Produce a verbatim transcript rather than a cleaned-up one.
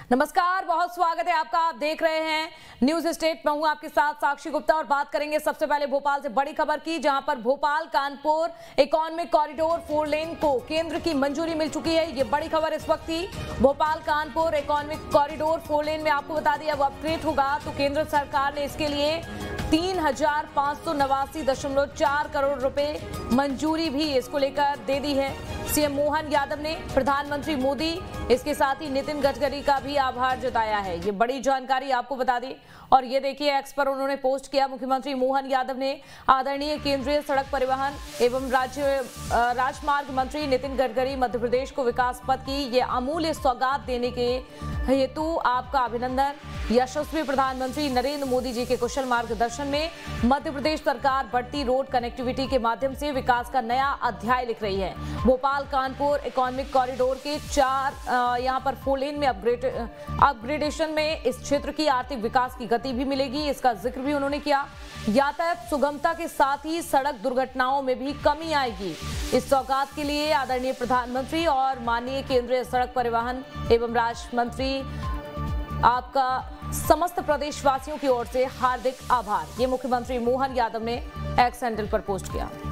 नमस्कार, बहुत स्वागत है आपका। आप देख रहे हैं न्यूज स्टेट। मैं हूं आपके साथ साक्षी गुप्ता और बात करेंगे सबसे पहले भोपाल से बड़ी खबर की, जहां पर Bhopal Kanpur economic corridor four lane को केंद्र की मंजूरी मिल चुकी है। ये बड़ी खबर इस वक्त थी। Bhopal Kanpur economic corridor four lane में आपको बता दिया अब अपग्रेड होगा, तो केंद्र सरकार ने इसके लिए तीन हजार पांच सौ नवासी दशमलव चार करोड़ रुपए मंजूरी भी इसको लेकर दे दी है। सीएम मोहन यादव ने प्रधानमंत्री मोदी, इसके साथ ही नितिन गडकरी का भी आभार जताया है। ये बड़ी जानकारी आपको बता दें। और ये देखिए, एक्स पर उन्होंने पोस्ट किया, मुख्यमंत्री मोहन यादव ने आदरणीय केंद्रीय सड़क परिवहन एवं राज्य राजमार्ग मंत्री नितिन गडकरी मध्य प्रदेश को विकास पथ की ये अमूल्य सौगात देने के हेतु आपका अभिनंदन। यशस्वी प्रधानमंत्री नरेंद्र मोदी जी के कुशल मार्गदर्शन में मध्य प्रदेश सरकार बढ़ती रोड कनेक्टिविटी के माध्यम से विकास का नया अध्याय लिख रही है। भोपाल कानपुर इकोनॉमिक कॉरिडोर के चार यहां पर फोर लेन में अपग्रेड अपग्रेडेशन में इस क्षेत्र की आर्थिक विकास की गति भी मिलेगी, इसका जिक्र भी उन्होंने किया। यातायात सुगमता के साथ ही सड़क दुर्घटनाओं में भी कमी आएगी। इस सौगात के लिए आदरणीय प्रधानमंत्री और माननीय केंद्रीय सड़क परिवहन एवं राज्य मंत्री आपका समस्त प्रदेशवासियों की ओर से हार्दिक आभार। ये मुख्यमंत्री मोहन यादव ने एक्स हैंडल पर पोस्ट किया।